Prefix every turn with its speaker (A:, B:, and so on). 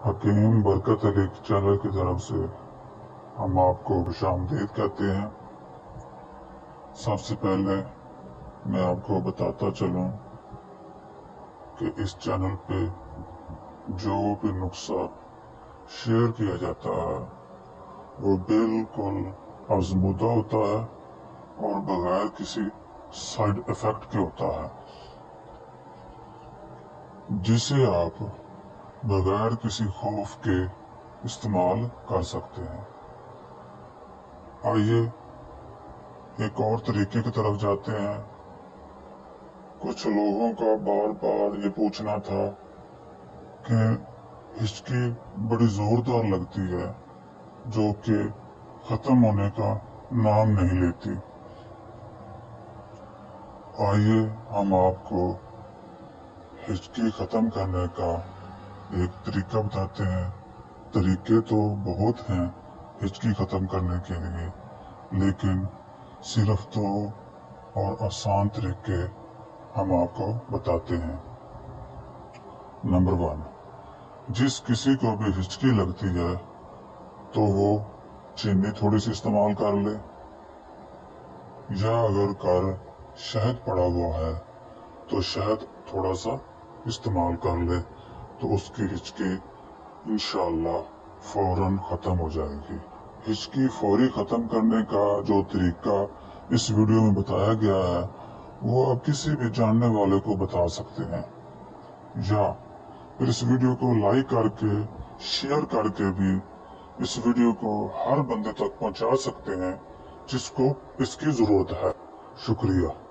A: हकीम बरकत चैनल की तरफ से हम आपको खुशामदीद कहते हैं। सबसे पहले मैं आपको बताता चलूं कि इस चैनल पे जो भी नुस्खा शेयर किया जाता है वो बिल्कुल आजमूदा होता है और बगैर किसी साइड इफेक्ट के होता है, जिसे आप बगैर किसी खौफ के इस्तेमाल कर सकते हैं। आइए एक और तरीके की तरफ जाते हैं। कुछ लोगों का बार बार ये पूछना था कि हिचकी बड़ी जोरदार लगती है जो कि खत्म होने का नाम नहीं लेती। आइए हम आपको हिचकी खत्म करने का एक तरीका बताते हैं। तरीके तो बहुत हैं हिचकी खत्म करने के लिए, लेकिन सिर्फ दो और आसान तरीके हम आपको बताते हैं। नंबर 1, जिस किसी को भी हिचकी लगती है तो वो चीनी थोड़ी सी इस्तेमाल कर ले, या अगर घर शहद पड़ा हुआ है तो शहद थोड़ा सा इस्तेमाल कर ले, तो उसकी हिचकी इंशाअल्लाह फौरन खत्म हो जाएगी। हिचकी फौरी खत्म करने का जो तरीका इस वीडियो में बताया गया है वो आप किसी भी जानने वाले को बता सकते हैं, या फिर इस वीडियो को लाइक करके शेयर करके भी इस वीडियो को हर बंदे तक पहुंचा सकते हैं जिसको इसकी जरूरत है। शुक्रिया।